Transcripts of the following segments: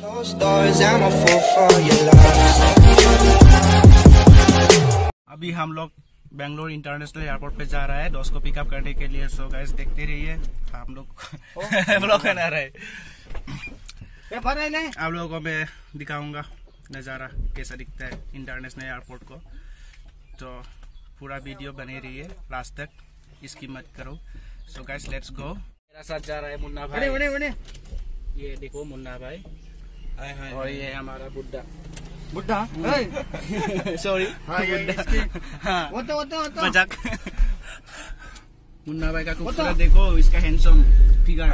अभी हम लोग बेंगलोर इंटरनेशनल एयरपोर्ट पे जा रहा है दोस्त को पिकअप करने के लिए। सो गाइस देखते रहिए, हम लोग ब्लॉग बना रहे हैं। आप लोगों को मैं दिखाऊंगा नज़ारा कैसा दिखता है इंटरनेशनल एयरपोर्ट को। तो पूरा वीडियो बने रहिए लास्ट तक, इसकी मत करो। So guys let's go. मेरा साथ जा रहा है मुन्ना भाई। ये देखो मुन्ना भाई, और ये हमारा बुड्ढा सॉरी मजाक। मुन्ना भाई का खूबसूरत देखो, इसका हैंडसम फिगर।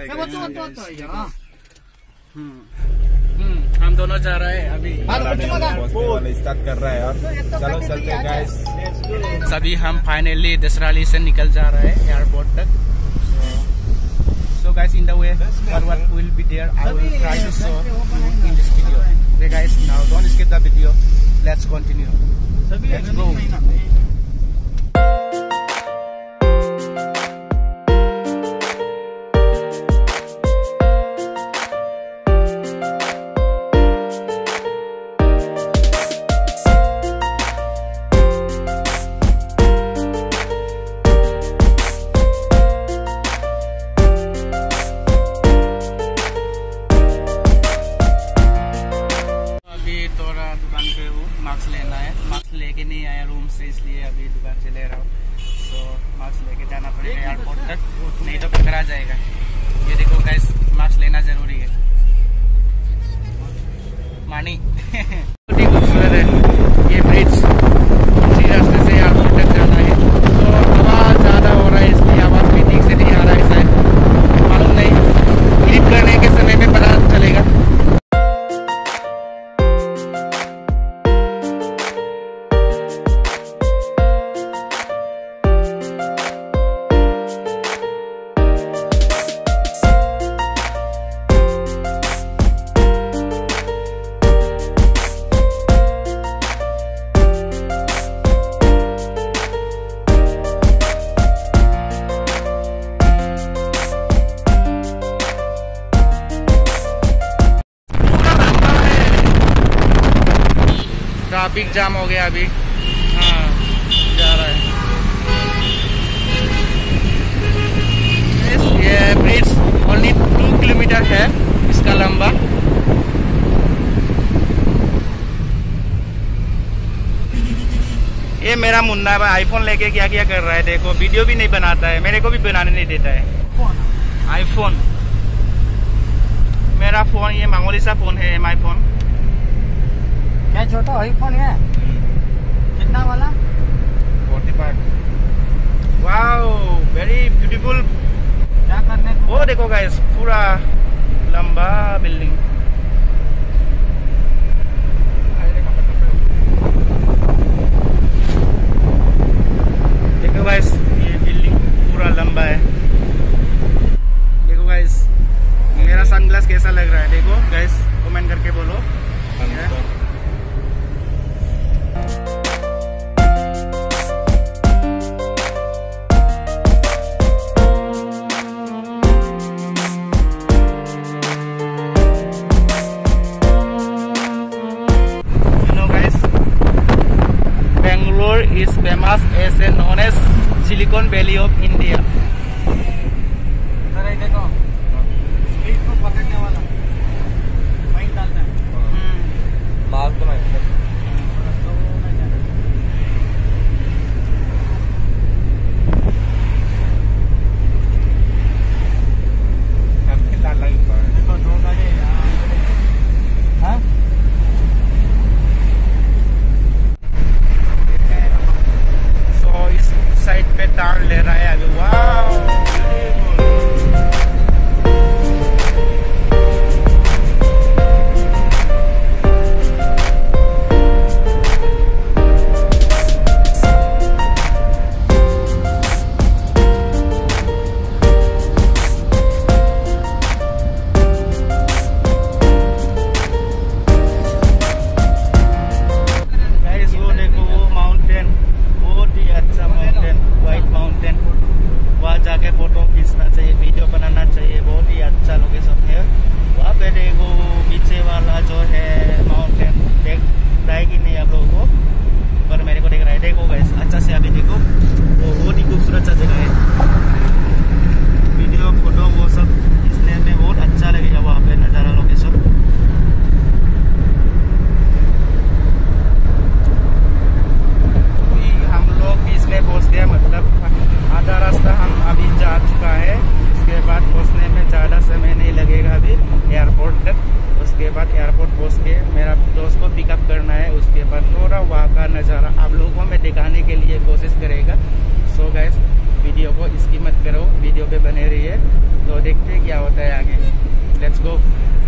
हम दोनों जा रहे हैं अभी, स्टार्ट कर रहा है और चलो चलते हैं गाइस। सभी हम फाइनली दसराली से निकल जा रहे हैं एयरपोर्ट तक। So guys, in the way forward will be there. I will try to show you in this video. Okay guys, now don't skip the video. Let's continue. Let's go. Mask लेना है, mask लेके नहीं आया room से, इसलिए अभी दुकान से ले रहा हूँ। तो मास्क लेके जाना पड़ेगा एयरपोर्ट तक, नहीं तो पकड़ा जाएगा। ये देखो गाइस, मास्क लेना जरूरी है। मानी खूबसूरत है ये ब्रिज, इसी रास्ते से एयरपोर्ट तक जाना है। तो आवाज़ ज़्यादा हो रहा है, इसलिए आवाज़ भी ठीक से नहीं आ रहा है शायद, मालूम नहीं। क्लिक करने के समय में पता चलेगा। ट्रैफिक जाम हो गया अभी। हाँ जा रहा है। ये ब्रिज ओनली 2 किलोमीटर है इसका लंबा। ये मेरा मुन्ना भाई आईफोन लेके क्या क्या कर रहा है देखो, वीडियो भी नहीं बनाता है, मेरे को भी बनाने नहीं देता है। आईफोन मेरा फोन, ये मामूली सा फोन है, MI फोन। क्या छोटा आईफोन है? कितना वाला? 45। Wow very beautiful. क्या करने को? वो देखो गाइस, पूरा लंबा बिल्डिंग। देखो गाइस, ये बिल्डिंग पूरा लंबा है। देखो गाइस, मेरा सनग्लास कैसा लग रहा है देखो गाइस, कमेंट करके बोलो। Is famous as a known as Silicon Valley of India. देखो स्पीड को पकड़ने वाला फाइन डालता है। मास्क तो साइड पे टर्न ले रहा है अभी। वाह बाद एयरपोर्ट पहुँच के मेरा दोस्त को पिकअप करना है। उसके बाद थोड़ा वहाँ का नज़ारा आप लोगों में दिखाने के लिए कोशिश करेगा। सो गाइस वीडियो को इसकी मत करो, वीडियो पे बने रहिए। तो देखते हैं क्या होता है आगे। Let's go.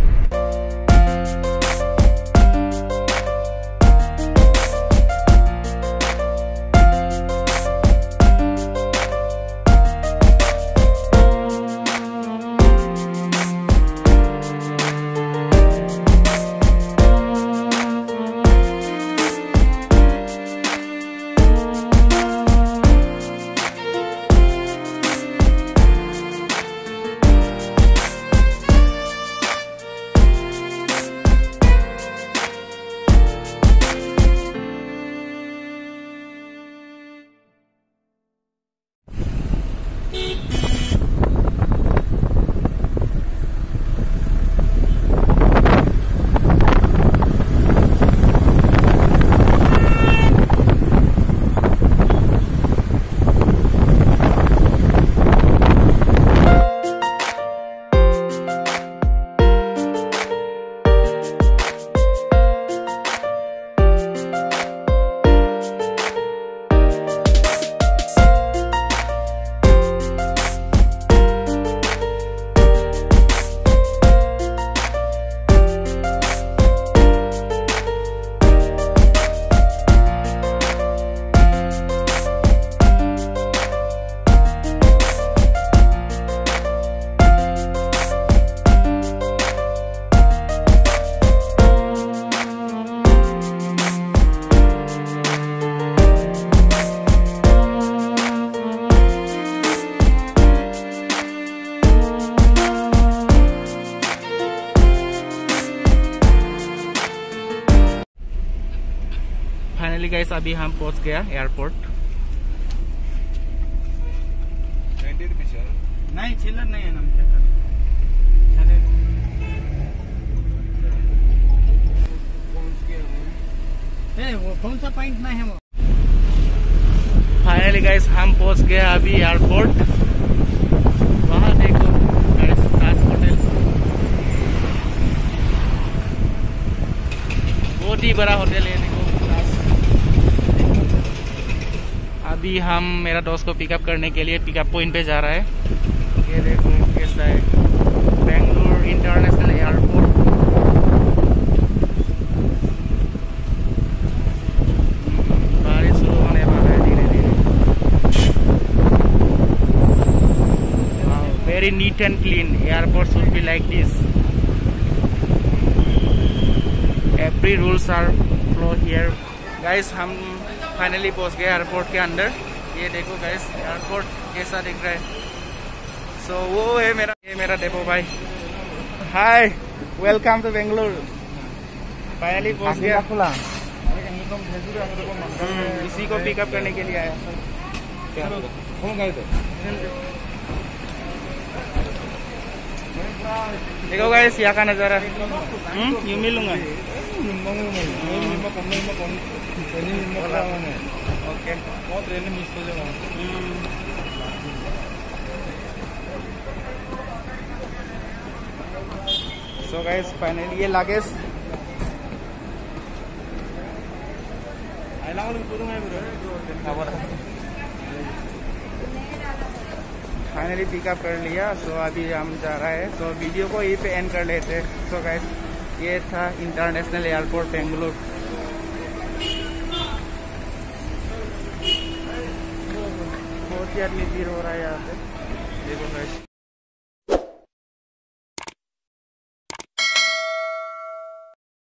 फाइनली गाइस अभी हम पहुंच गया एयरपोर्ट। नहीं चिल्लर नहीं है ना, क्या करें। चले पहुंच गया वो कौन सा पॉइंट नहीं है वो। फाइनली गाइस हम पहुंच गए अभी एयरपोर्ट। वहाँ देखो गाइस ताज होटल, बहुत ही बड़ा होटल है। देखो अभी हम मेरा दोस्त को पिकअप करने के लिए पिकअप पॉइंट पे जा रहा है। ये देखो कैसा है बेंगलुरु इंटरनेशनल एयरपोर्ट। बारिश शुरू होने वाला है धीरे धीरे। Very neat and clean airport should be like this. Every rules are flow here. Guys हम फाइनली पहुंच गए एयरपोर्ट के अंदर। ये देखो गाइस एयरपोर्ट कैसा दिख रहा है। सो वो है मेरा डेपो भाई। Hi, welcome to Bengaluru. Finally पहुंच गया। इसी को पिकअप करने के लिए आया। देखो गाइस यहाँ का नजारा। यूं मिलूंगा। ओके सो गाइस फाइनली ये लगेज फाइनली पिकअप कर लिया। सो अभी हम जा रहा है। सो वीडियो को यहीं पे एंड कर लेते। सो गाइस ये था इंटरनेशनल एयरपोर्ट बेंगलुरु। बहुत ही आदमी भीड़ हो रहा है यहाँ पे। देखो गाइस